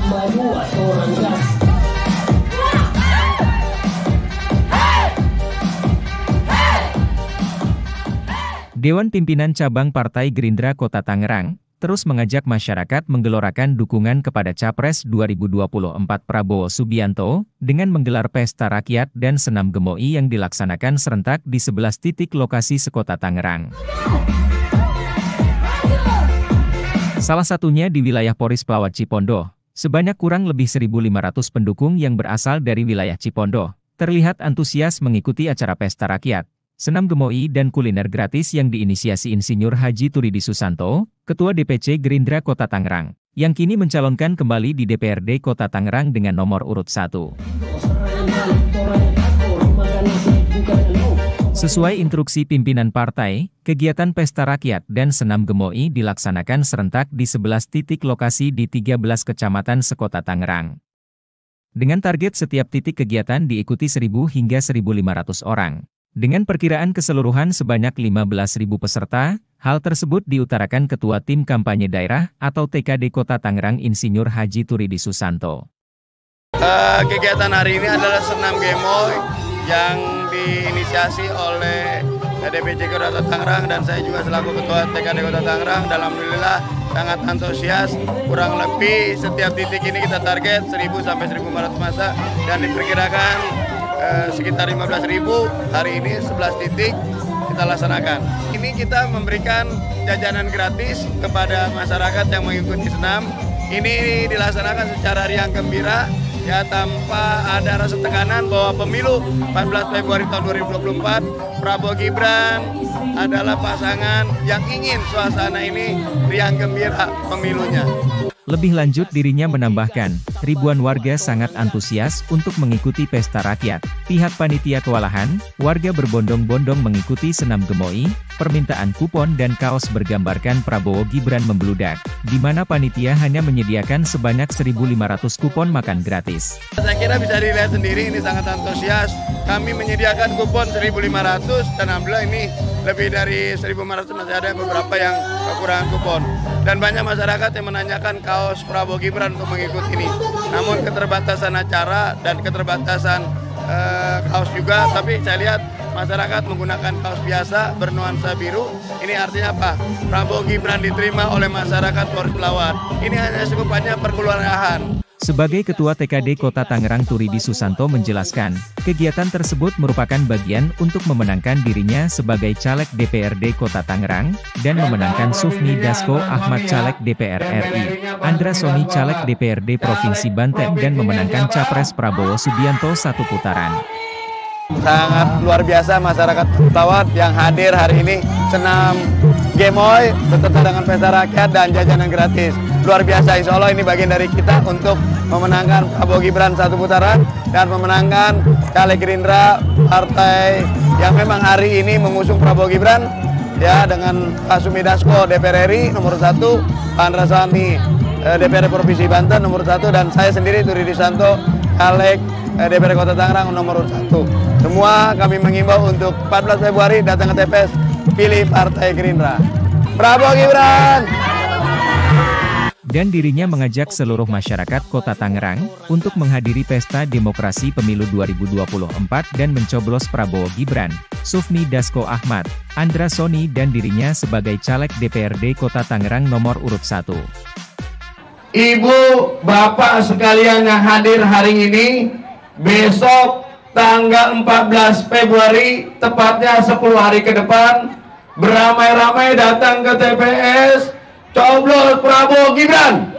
maju atau orang gas. Dewan Pimpinan Cabang Partai Gerindra Kota Tangerang terus mengajak masyarakat menggelorakan dukungan kepada Capres 2024 Prabowo Subianto dengan menggelar pesta rakyat dan senam gemoi yang dilaksanakan serentak di 11 titik lokasi sekota Tangerang. Salah satunya di wilayah Poris Pelawat Cipondo, sebanyak kurang lebih 1.500 pendukung yang berasal dari wilayah Cipondo terlihat antusias mengikuti acara pesta rakyat, senam gemoi dan kuliner gratis yang diinisiasi Insinyur Haji Turidi Susanto, Ketua DPC Gerindra Kota Tangerang, yang kini mencalonkan kembali di DPRD Kota Tangerang dengan nomor urut 1. Sesuai instruksi pimpinan partai, kegiatan pesta rakyat dan senam gemoi dilaksanakan serentak di 11 titik lokasi di 13 kecamatan sekota Tangerang. Dengan target setiap titik kegiatan diikuti 1.000 hingga 1.500 orang. Dengan perkiraan keseluruhan sebanyak 15.000 peserta, hal tersebut diutarakan Ketua Tim Kampanye Daerah atau TKD Kota Tangerang Insinyur Haji Turidi Susanto. Kegiatan hari ini adalah senam gemoi yang diinisiasi oleh DPC Kota Tangerang dan saya juga selaku Ketua TKD Kota Tangerang. Dan alhamdulillah sangat antusias. Kurang lebih setiap titik ini kita target 1.000 sampai 1.500 masa dan diperkirakan sekitar 15.000 hari ini 11 titik kita laksanakan. Ini kita memberikan jajanan gratis kepada masyarakat yang mengikuti senam. Ini dilaksanakan secara riang gembira ya, tanpa ada rasa tekanan bahwa pemilu 14 Februari tahun 2024 Prabowo Gibran adalah pasangan yang ingin suasana ini riang gembira pemilunya. Lebih lanjut dirinya menambahkan, ribuan warga sangat antusias untuk mengikuti pesta rakyat. Pihak panitia kewalahan, warga berbondong-bondong mengikuti senam gemoi, permintaan kupon dan kaos bergambarkan Prabowo Gibran membludak, di mana panitia hanya menyediakan sebanyak 1.500 kupon makan gratis. Saya kira bisa dilihat sendiri ini sangat antusias. Kami menyediakan kupon 1.500 dan alhamdulillah ini lebih dari 1.500 masih ada beberapa yang kekurangan kupon. Dan banyak masyarakat yang menanyakan kaos Prabowo Gibran untuk mengikuti ini. Namun keterbatasan acara dan keterbatasan kaos juga, tapi saya lihat masyarakat menggunakan kaos biasa bernuansa biru. Ini artinya apa? Prabowo Gibran diterima oleh masyarakat Poris Pelawat. Ini hanya sebutannya perkelurahan. Sebagai Ketua TKD Kota Tangerang Turidi Susanto menjelaskan, kegiatan tersebut merupakan bagian untuk memenangkan dirinya sebagai caleg DPRD Kota Tangerang, dan memenangkan Sufmi Dasko Ahmad caleg DPR RI, Andra Soni caleg DPRD Provinsi Banten dan memenangkan Capres Prabowo Subianto satu putaran. Sangat luar biasa masyarakat Pelawat yang hadir hari ini senam gemoi beserta dengan pesta rakyat dan jajanan gratis. Luar biasa, insya Allah ini bagian dari kita untuk memenangkan Prabowo Gibran satu putaran dan memenangkan caleg Gerindra partai yang memang hari ini mengusung Prabowo Gibran ya, dengan Pak Sufmi Dasko DPR RI nomor 1, Pak Andra Soni DPRD Provinsi Banten nomor 1, dan saya sendiri Turidi Susanto caleg DPRD Kota Tangerang nomor 1. Semua kami mengimbau untuk 14 Februari datang ke TPS, pilih Partai Gerindra. Prabowo Gibran! Dan dirinya mengajak seluruh masyarakat Kota Tangerang untuk menghadiri pesta demokrasi pemilu 2024 dan mencoblos Prabowo Gibran, Sufmi Dasko Ahmad, Andra Soni dan dirinya sebagai caleg DPRD Kota Tangerang nomor urut 1. Ibu, Bapak sekalian yang hadir hari ini, besok tanggal 14 Februari, tepatnya 10 hari ke depan, beramai-ramai datang ke TPS, coblos Prabowo Gibran.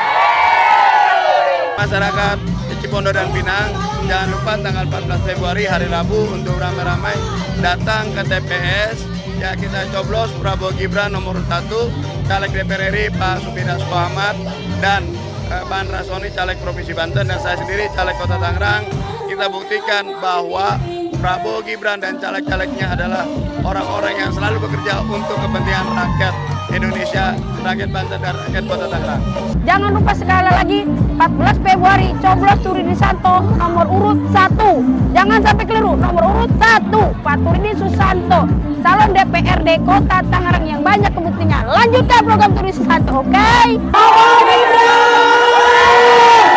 Masyarakat Cipondo dan Pinang, jangan lupa tanggal 14 Februari hari Rabu untuk ramai-ramai datang ke TPS. Ya, kita coblos Prabowo Gibran nomor 1, caleg DPR RI Pak Sufmi Dasko Ahmad dan Pak Andra Soni caleg Provinsi Banten dan saya sendiri caleg Kota Tangerang. Kita buktikan bahwa Prabowo Gibran dan caleg-calegnya adalah orang-orang yang selalu bekerja untuk kepentingan rakyat Indonesia, rakyat Banten dan rakyat Kota Tangerang. Jangan lupa sekali lagi 14 Februari coblos Turidi Susanto nomor urut 1. Jangan sampai keliru, nomor urut 1 Pak Turidi Susanto, calon DPRD Kota Tangerang yang banyak kebuktinya. Lanjutkan program Turidi Susanto, oke?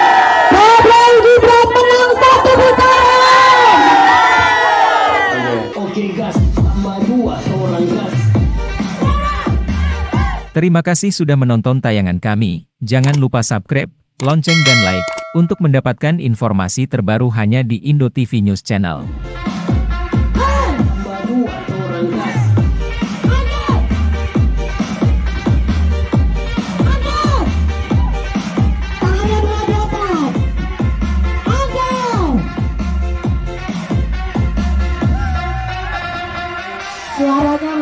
Terima kasih sudah menonton tayangan kami. Jangan lupa subscribe, lonceng dan like, untuk mendapatkan informasi terbaru hanya di Indo TV News Channel. Suaranya